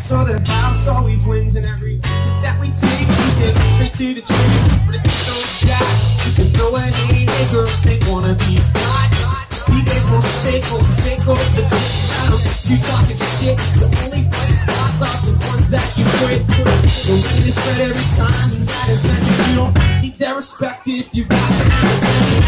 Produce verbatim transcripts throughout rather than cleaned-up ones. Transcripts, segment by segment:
So the house always wins, and every hit that we take, we take it straight to the tree. But if you don't die, you can throw a haymaker if they wanna be God. Be grateful, shakeful, take over the drink down. You talking shit, the only place lost are the ones that you quit. The wind is spread every time, and that is measured. You don't need their respect if you got the attention.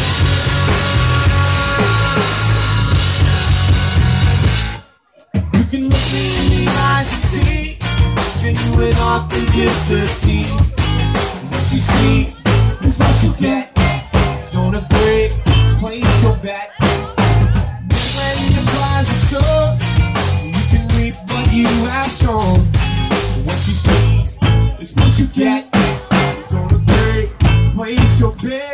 You can look me in the eyes and see genuine authenticity. What you see is what you get. Don't agree, place your bet. When the prize is sure, you can reap what you have sown. What you see is what you get. Don't agree, place your bet.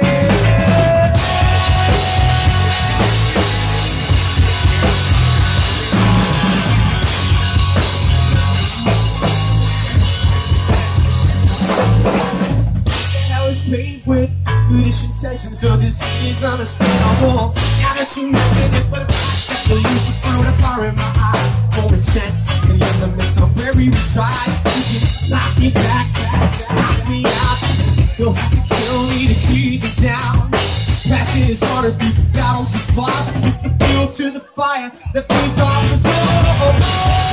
Made with goodish intentions, so this is understandable. Now that you mention it, but if I check the loose, you throw the fire in my eye. Common sense, and in the midst of where we reside, you can knock me back, knock me out. You'll have to kill me to keep me down. Passion is harder through the battles you fought. It's the fuel to the fire that feeds off the soul.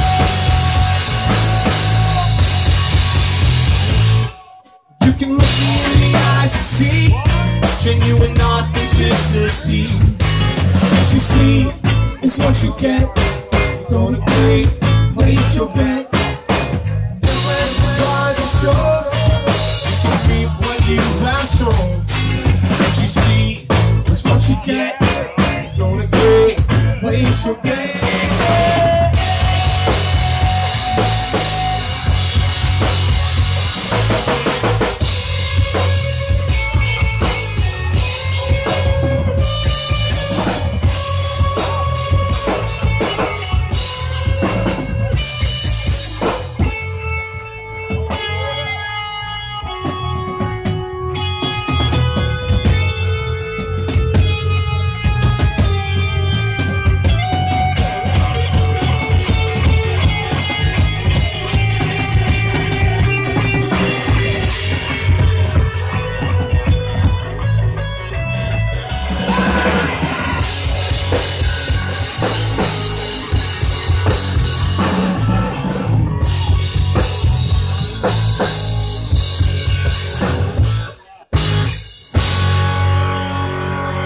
You can look me in the eyes and see genuine authenticity. What you see is what you get. Don't agree, place your bet. Then when the doors are shut, you can reap what you have sown. What you see is what you get. Don't agree, place your bet.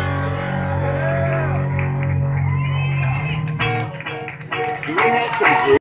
You had some